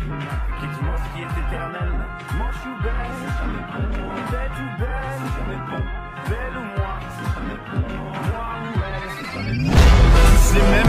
Dis-moi ce qui est éternel. Moi je suis belle, bête ou belle ou moi ou elle. Tous les mêmes